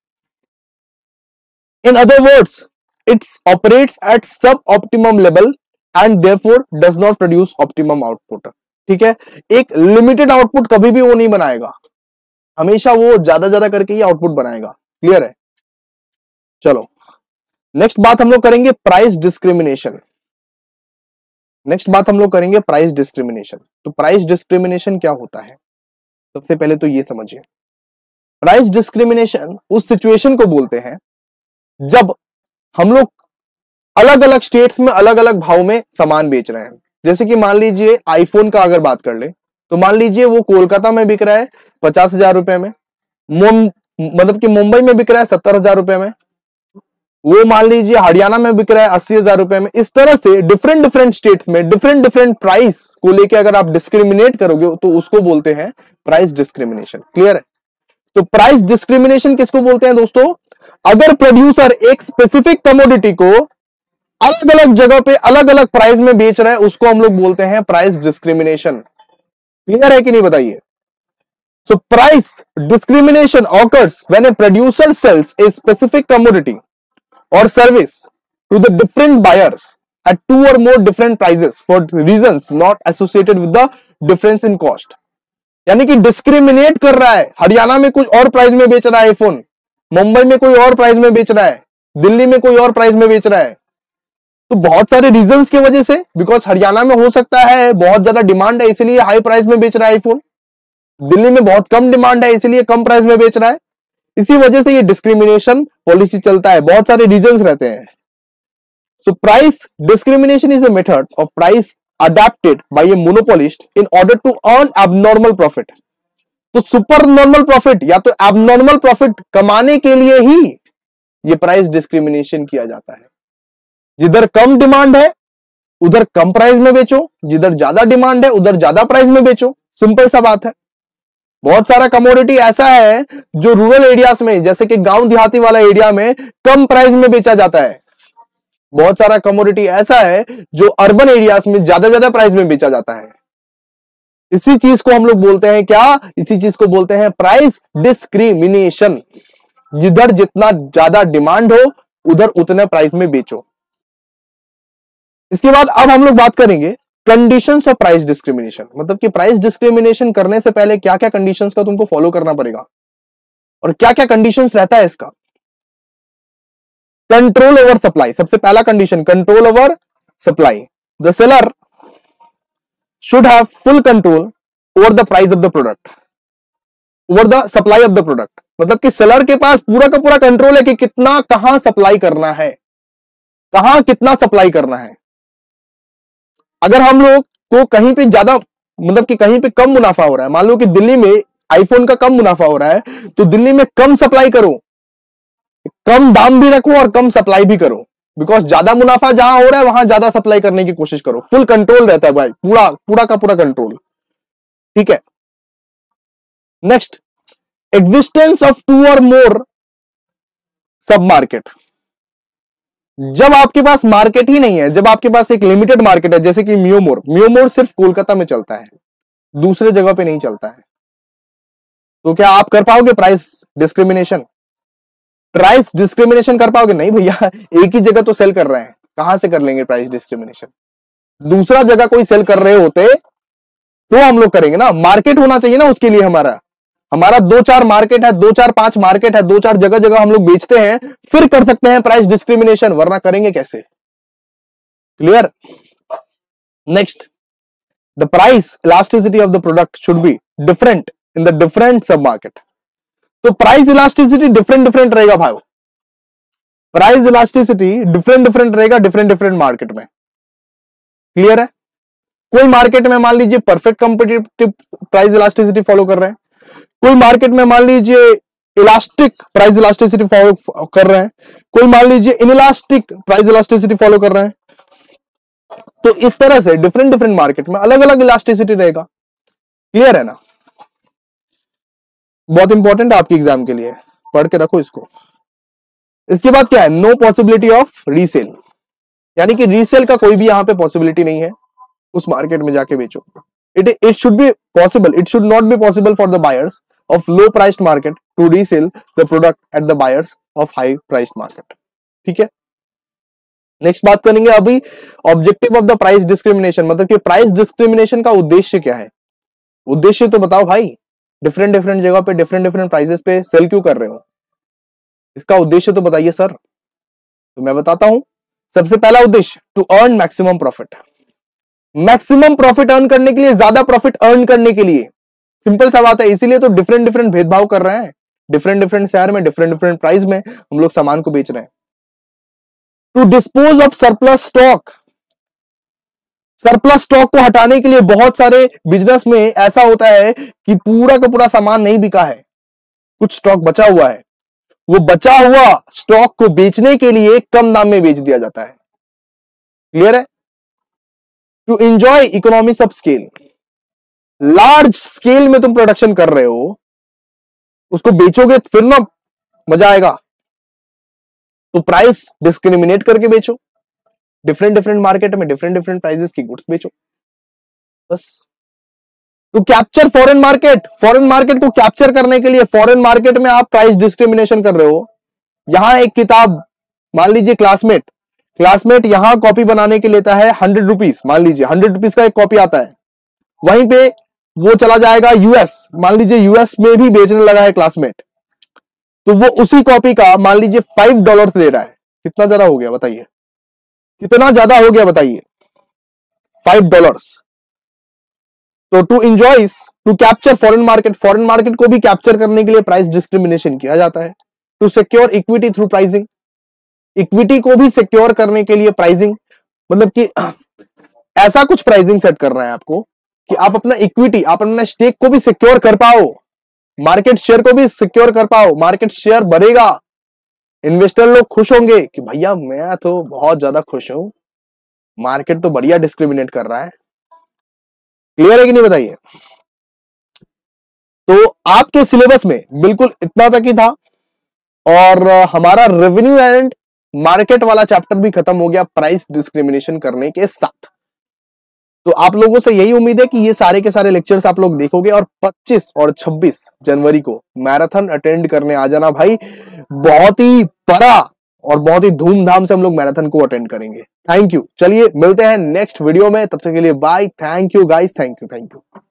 In other words, it operates at sub-optimum level and therefore does not produce optimum output। ठीक है, एक लिमिटेड आउटपुट कभी भी वो नहीं बनाएगा, हमेशा वो ज्यादा ज्यादा करके ही आउटपुट बनाएगा। क्लियर है? चलो नेक्स्ट बात हम लोग करेंगे प्राइस डिस्क्रिमिनेशन। नेक्स्ट बात हम लोग करेंगे प्राइस डिस्क्रिमिनेशन। तो प्राइस डिस्क्रिमिनेशन क्या होता है, सबसे पहले तो ये समझिए। प्राइस डिस्क्रिमिनेशन उस सिचुएशन को बोलते हैं जब हम लोग अलग अलग स्टेट्स में अलग अलग भाव में सामान बेच रहे हैं। जैसे कि मान लीजिए आईफोन का अगर बात कर ले, तो मान लीजिए वो कोलकाता में बिक रहा है पचास हजार रुपए में, मतलब कि मुंबई में बिक रहा है सत्तर हजार रुपए में, वो मान लीजिए हरियाणा में बिक रहा है अस्सी हजार रुपए में। इस तरह से डिफरेंट डिफरेंट स्टेट्स में डिफरेंट डिफरेंट प्राइस को लेके अगर आप डिस्क्रिमिनेट करोगे तो उसको बोलते हैं प्राइस डिस्क्रिमिनेशन। क्लियर है? तो प्राइस डिस्क्रिमिनेशन किसको बोलते हैं दोस्तों? अगर प्रोड्यूसर एक स्पेसिफिक कमोडिटी को अलग अलग जगह पे अलग अलग प्राइस में बेच रहा है, उसको हम लोग बोलते हैं प्राइस डिस्क्रिमिनेशन। क्लियर है कि नहीं बताइए? So price discrimination occurs when a producer sells a specific commodity or service to the different buyers at two or more different prices for reasons not associated with the difference in cost। यानी कि discriminate कर रहा है, हरियाणा में कुछ और price में बेच रहा है आईफोन, मुंबई में कोई और प्राइस में बेच रहा है, दिल्ली में कोई और प्राइस में बेच रहा है। तो बहुत सारे रीजंस की वजह से, बिकॉज हरियाणा में हो सकता है बहुत ज्यादा डिमांड है इसलिए हाई प्राइस में बेच रहा है आईफोन, दिल्ली में बहुत कम डिमांड है इसलिए कम प्राइस में बेच रहा है। इसी वजह से ये डिस्क्रिमिनेशन पॉलिसी चलता है, बहुत सारे रीजंस रहते हैं। So price discrimination is a method of price adapted by a monopolist in order to earn abnormal profit. तो सुपर नॉर्मल प्रॉफिट या तो एबनॉर्मल प्रॉफिट कमाने के लिए ही ये प्राइस डिस्क्रिमिनेशन किया जाता है। जिधर कम डिमांड है उधर कम प्राइस में बेचो, जिधर ज्यादा डिमांड है उधर ज्यादा प्राइस में बेचो, सिंपल सा बात है। बहुत सारा कमोडिटी ऐसा है जो रूरल एरियाज में, जैसे कि गांव देहाती वाला एरिया में कम प्राइस में बेचा जाता है। बहुत सारा कमोडिटी ऐसा है जो अर्बन एरियाज में ज्यादा ज्यादा प्राइस में बेचा जाता है। इसी चीज को हम लोग बोलते हैं क्या, इसी चीज को बोलते हैं प्राइस डिस्क्रिमिनेशन। जिधर जितना ज्यादा डिमांड हो उधर उतने प्राइस में बेचो। इसके बाद अब हम लोग बात करेंगे कंडीशंस ऑफ प्राइस डिस्क्रिमिनेशन, मतलब कि प्राइस डिस्क्रिमिनेशन करने से पहले क्या क्या कंडीशंस का तुमको फॉलो करना पड़ेगा और क्या क्या कंडीशंस रहता है इसका। कंट्रोल ओवर सप्लाई, सबसे पहला condition control over supply. The seller should have full control over the price of the product, over the supply of the product. मतलब कि सेलर के पास पूरा का पूरा कंट्रोल है कि कितना कहां सप्लाई करना है, कहां कितना सप्लाई करना है। अगर हम लोग को कहीं पे ज्यादा, मतलब कि कहीं पे कम मुनाफा हो रहा है, मान लो कि दिल्ली में आईफोन का कम मुनाफा हो रहा है, तो दिल्ली में कम सप्लाई करो, कम दाम भी रखो और कम सप्लाई भी करो। बिकॉज ज्यादा मुनाफा जहां हो रहा है वहां ज्यादा सप्लाई करने की कोशिश करो। फुल कंट्रोल रहता है भाई, पूरा पूरा का पूरा कंट्रोल, ठीक है। नेक्स्ट, एग्जिस्टेंस ऑफ टू और मोर सब मार्केट। जब आपके पास मार्केट ही नहीं है, जब आपके पास एक लिमिटेड मार्केट है, जैसे कि मियोमोर, मियोमोर सिर्फ कोलकाता में चलता है, दूसरे जगह पे नहीं चलता है, तो क्या आप कर पाओगे प्राइस डिस्क्रिमिनेशन? प्राइस डिस्क्रिमिनेशन कर पाओगे? नहीं भैया, एक ही जगह तो सेल कर रहे हैं, कहां से कर लेंगे प्राइस डिस्क्रिमिनेशन? दूसरा जगह कोई सेल कर रहे होते तो हम लोग करेंगे ना। मार्केट होना चाहिए ना उसके लिए। हमारा हमारा दो चार मार्केट है, दो चार पांच मार्केट है, दो चार जगह जगह हम लोग बेचते हैं, फिर कर सकते हैं प्राइस डिस्क्रिमिनेशन, वरना करेंगे कैसे? Clear? Next, the price elasticity of the product should be different in the different sub market. तो प्राइस इलास्टिसिटी डिफरेंट डिफरेंट रहेगा भाई, प्राइस इलास्टिसिटी डिफरेंट डिफरेंट रहेगा डिफरेंट डिफरेंट मार्केट में। क्लियर है? कोई मार्केट में मान लीजिए perfect competitive price elasticity follow कर रहे हैं, कोई मार्केट में मान लीजिए इलास्टिक प्राइस इलास्टिसिटी फॉलो कर रहे हैं, कोई मान लीजिए इनइलास्टिक प्राइस इलास्टिसिटी फॉलो कर रहे हैं। तो इस तरह से डिफरेंट डिफरेंट मार्केट में अलग अलग इलास्टिसिटी रहेगा। क्लियर है ना? बहुत इंपॉर्टेंट है आपके एग्जाम के लिए, पढ़ के रखो इसको। इसके बाद क्या है? नो पॉसिबिलिटी ऑफ रीसेल, यानी कि रीसेल का कोई भी यहां पे पॉसिबिलिटी नहीं है, उस मार्केट में जाके बेचो। It it should be possible, it should not be possible for the buyers of low priced market to resell the product at the buyers of high priced market. ठीक है, नेक्स्ट बात करेंगे अभी objective of the price discrimination, मतलब कि price discrimination का उद्देश्य क्या है। उद्देश्य तो बताओ भाई, डिफरेंट डिफरेंट जगह पे डिफरेंट डिफरेंट प्राइसेस पे सेल क्यों कर रहे हो, इसका उद्देश्य तो बताइए सर। तो मैं बताता हूं। सबसे पहला उद्देश्य, to earn maximum profit. Maximum profit earn करने के लिए, ज्यादा प्रॉफिट अर्न करने के लिए, सिंपल सा बात है। इसीलिए तो डिफरेंट डिफरेंट भेदभाव कर रहे हैं, डिफरेंट डिफरेंट शहर में डिफरेंट डिफरेंट प्राइस में हम लोग सामान को बेच रहे हैं। To dispose of surplus stock, surplus stock को हटाने के लिए बहुत सारे बिजनेस में ऐसा होता है कि पूरा का पूरा सामान नहीं बिका है, कुछ स्टॉक बचा हुआ है, वो बचा हुआ स्टॉक को बेचने के लिए कम दाम में बेच दिया जाता है। क्लियर है? To enjoy economics of scale, large scale में तुम प्रोडक्शन कर रहे हो, उसको बेचोगे फिर ना मजा आएगा, तो प्राइस डिस्क्रिमिनेट करके बेचो, डिफरेंट डिफरेंट मार्केट में डिफरेंट डिफरेंट प्राइसेस की गुड्स बेचो बस। To capture foreign market, foreign market को कैप्चर करने के लिए फॉरेन मार्केट में आप प्राइस डिस्क्रिमिनेशन कर रहे हो। यहां एक किताब मान लीजिए क्लासमेट, क्लासमेट यहां कॉपी बनाने के लेता है हंड्रेड रुपीज, मान लीजिए हंड्रेड रुपीज का एक कॉपी आता है, वहीं पे वो चला जाएगा यूएस, मान लीजिए यूएस में भी बेचने लगा है क्लासमेट, तो वो उसी कॉपी का मान लीजिए फाइव डॉलर दे रहा है। कितना ज्यादा हो गया बताइए, कितना ज्यादा हो गया बताइए, फाइव डॉलर्स। तो to enjoy to capture foreign market, foreign market को भी कैप्चर करने के लिए प्राइस डिस्क्रिमिनेशन किया जाता है। To secure equity through pricing, equity को भी सिक्योर करने के लिए प्राइसिंग, मतलब कि ऐसा कुछ प्राइसिंग सेट कर रहा है आपको कि आप अपना इक्विटी, आप अपना स्टेक को भी सिक्योर कर पाओ, मार्केट शेयर को भी सिक्योर कर पाओ, मार्केट शेयर बढ़ेगा, इन्वेस्टर लोग खुश होंगे कि भैया मैं तो बहुत ज्यादा खुश हूं, मार्केट तो बढ़िया डिस्क्रिमिनेट कर रहा है। क्लियर है कि नहीं बताइए? तो आपके सिलेबस में बिल्कुल इतना तक ही था और हमारा रेवेन्यू एंड मार्केट वाला चैप्टर भी खत्म हो गया प्राइस डिस्क्रिमिनेशन करने के साथ। तो आप लोगों से यही उम्मीद है कि ये सारे के सारे लेक्चर्स आप लोग देखोगे और पच्चीस और छब्बीस जनवरी को मैराथन अटेंड करने आ जाना भाई। बहुत ही बड़ा और बहुत ही धूमधाम से हम लोग मैराथन को अटेंड करेंगे। Thank you. चलिए मिलते हैं नेक्स्ट वीडियो में, तब तक के लिए bye. Thank you guys, thank you thank you.